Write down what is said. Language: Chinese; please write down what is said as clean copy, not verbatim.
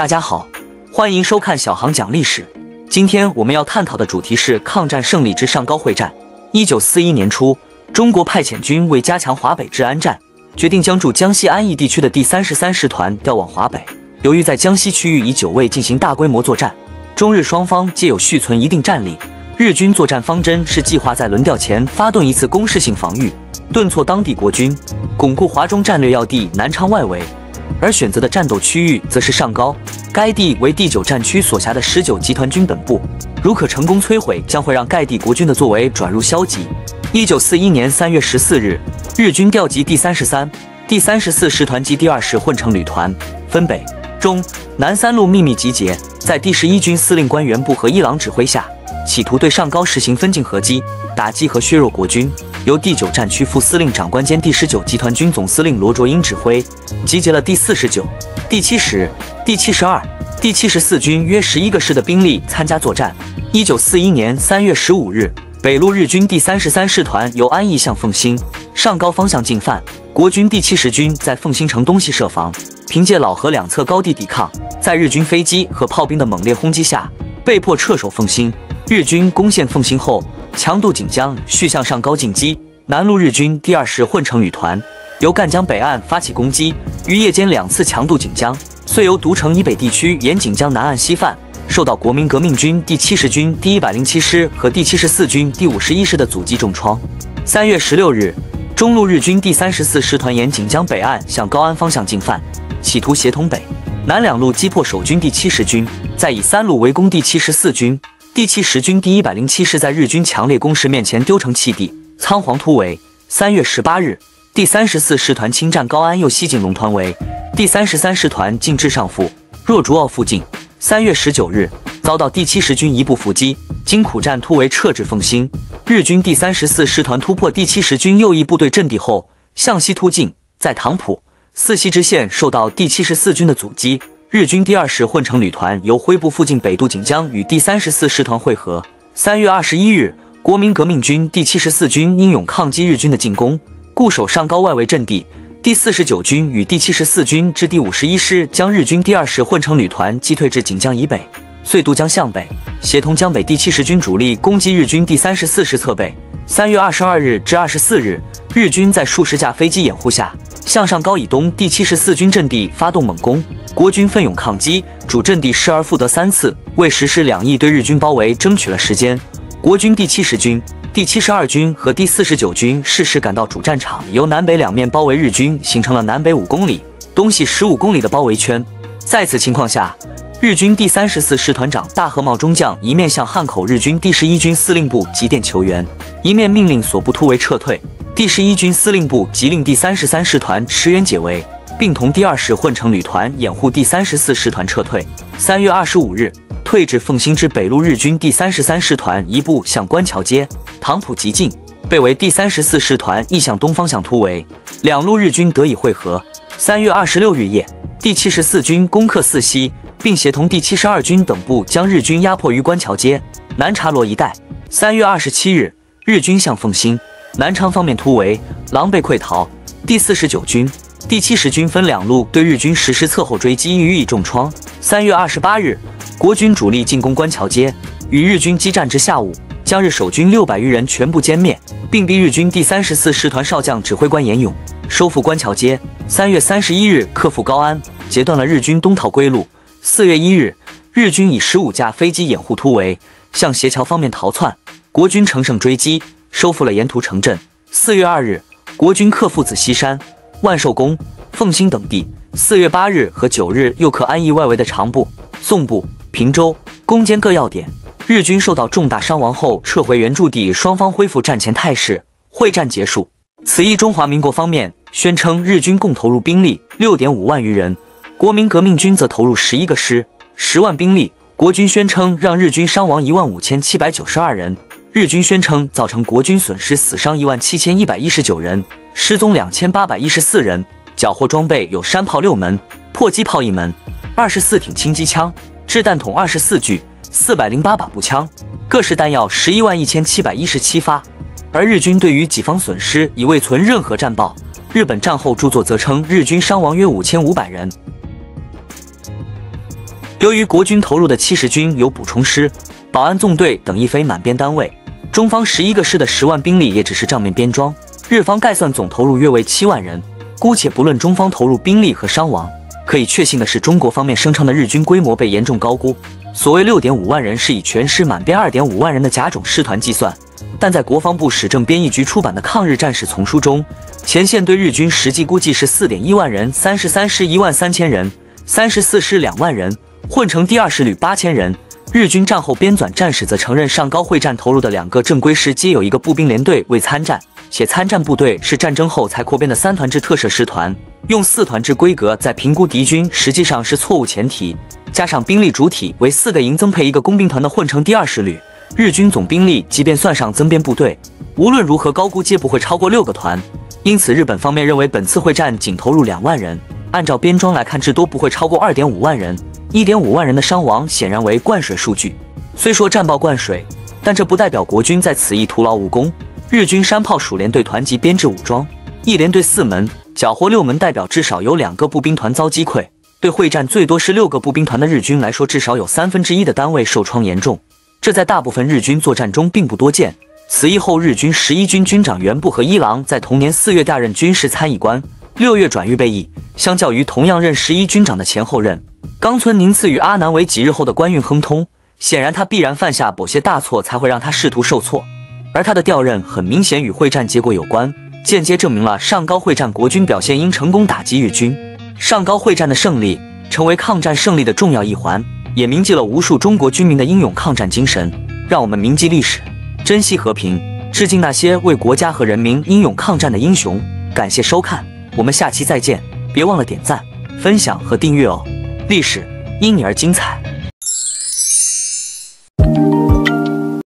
大家好，欢迎收看小航讲历史。今天我们要探讨的主题是抗战胜利之上高会战。1941年初，中国派遣军为加强华北治安战，决定将驻江西安邑地区的第33师团调往华北。由于在江西区域已久未进行大规模作战，中日双方皆有续存一定战力。日军作战方针是计划在轮调前发动一次攻势性防御，顿挫当地国军，巩固华中战略要地南昌外围。而选择的战斗区域则是上高，该地为第9战区所辖的19集团军本部。如可成功摧毁，将会让该地国军的作为转入消极。1941年3月14日，日军调集第33、第34师团及第2师混成旅团，分北、中、南3路秘密集结，在第11军司令官员部和一郎指挥下，企图对上高实行分进合击，打击和削弱国军。由第9战区副司令长官兼第19集团军总司令罗卓英指挥，集结了第49、第70、第72、第74军约11个师的兵力参加作战。1941年3月15日，北路日军第33师团由安邑向凤新、上高方向进犯，国军第70军在凤新城东西设防，凭借老河两侧高地抵抗，在日军飞机和炮兵的猛烈轰击下，被迫撤守凤新。日军攻陷凤新后，强渡锦江，续向上高进击。南路日军第2师混成旅团由赣江北岸发起攻击，于夜间2次强渡锦江，遂由独城以北地区沿锦江南岸西犯，受到国民革命军第70军第107师和第74军第51师的阻击重创。3月16日，中路日军第34师团沿锦江北岸向高安方向进犯，企图协同北、南两路击破守军第70军，再以3路围攻第74军。第70军第107师在日军强烈攻势面前丢成弃地，仓皇突围。3月18日，第34师团侵占高安，又西进龙团围。第33师团进至上富、若竹坳附近。3月19日，遭到第70军一部伏击，经苦战突围撤至凤新。日军第34师团突破第70军右翼部队阵地后，向西突进，在唐浦、泗溪支线受到第74军的阻击。日军第2师混成旅团由辉部附近北渡锦江，与第34师团会合。3月21日，国民革命军第74军英勇抗击日军的进攻，固守上高外围阵地。第49军与第74军至第51师将日军第2师混成旅团击退至锦江以北，遂渡江向北，协同江北第70军主力攻击日军第34师侧背。3月22日至24日，日军在数十架飞机掩护下，向上高以东第74军阵地发动猛攻，国军奋勇抗击，主阵地失而复得3次，为实施2翼对日军包围争取了时间。国军第70军、第72军和第49军适时赶到主战场，由南北两面包围日军，形成了南北5公里、东西15公里的包围圈。在此情况下，日军第34师团长大和茂中将一面向汉口日军第11军司令部急电求援，一面命令所部突围撤退。第11军司令部急令第33师团驰援解围，并同第2师混成旅团掩护第34师团撤退。3月25日，退至凤新之北路日军第33师团一部向官桥街、唐浦急进，被围第34师团亦向东方向突围，两路日军得以会合。3月26日夜，第74军攻克泗溪，并协同第72军等部将日军压迫于官桥街、南茶罗一带。3月27日，日军向凤新、南昌方面突围，狼狈溃逃。第49军、第70军分2路对日军实施侧后追击，予以重创。3月28日，国军主力进攻官桥街，与日军激战至下午，将日守军600余人全部歼灭，并逼日军第34师团少将指挥官严勇收复官桥街。3月31日克复高安，截断了日军东逃归路。4月1日，日军以15架飞机掩护突围，向斜桥方面逃窜，国军乘胜追击，收复了沿途城镇。4月2日，国军克复子溪山、万寿宫、凤新等地。4月8日和9日又克安邑外围的长部、宋部、平州、攻坚各要点。日军受到重大伤亡后撤回原驻地，双方恢复战前态势。会战结束。此役中华民国方面宣称日军共投入兵力 6.5 万余人，国民革命军则投入11个师、10万兵力。国军宣称让日军伤亡15792人，日军宣称造成国军损失死伤17119人，失踪2814人，缴获装备有山炮6门、迫击炮1门、24挺轻机枪、掷弹筒24具、408把步枪，各式弹药111717发。而日军对于己方损失已未存任何战报。日本战后著作则称日军伤亡约5500人。 由于国军投入的70军有补充师、保安纵队等亦非满编单位，中方11个师的10万兵力也只是账面编装，日方概算总投入约为7万人。姑且不论中方投入兵力和伤亡，可以确信的是，中国方面声称的日军规模被严重高估。所谓6.5万人是以全师满编2.5万人的甲种师团计算，但在国防部史政编译局出版的抗日战史丛书中，前线对日军实际估计是4.1万人，33师13000人，34师2万人，混成第2师旅8000人。日军战后编纂战史则承认，上高会战投入的2个正规师皆有1个步兵连队未参战，且参战部队是战争后才扩编的3团制特设师团。用4团制规格在评估敌军实际上是错误前提，加上兵力主体为4个营增配1个工兵团的混成第2师旅，日军总兵力即便算上增编部队，无论如何高估皆不会超过6个团。因此日本方面认为本次会战仅投入2万人，按照编装来看至多不会超过2.5万人。1.5万人的伤亡显然为灌水数据。虽说战报灌水，但这不代表国军在此役徒劳无功。日军山炮属连队团级编制武装，一连队4门，缴获6门，代表至少有2个步兵团遭击溃。对会战最多是6个步兵团的日军来说，至少有1/3的单位受创严重，这在大部分日军作战中并不多见。此役后，日军11军军长原部和一郎在同年4月调任军事参议官，6月转预备役。相较于同样任11军长的前后任，冈村宁次与阿南为几日后的官运亨通，显然他必然犯下某些大错，才会让他仕途受挫。而他的调任很明显与会战结果有关，间接证明了上高会战国军表现应成功打击日军。上高会战的胜利成为抗战胜利的重要一环，也铭记了无数中国军民的英勇抗战精神。让我们铭记历史，珍惜和平，致敬那些为国家和人民英勇抗战的英雄。感谢收看，我们下期再见，别忘了点赞、分享和订阅哦。历史因你而精彩。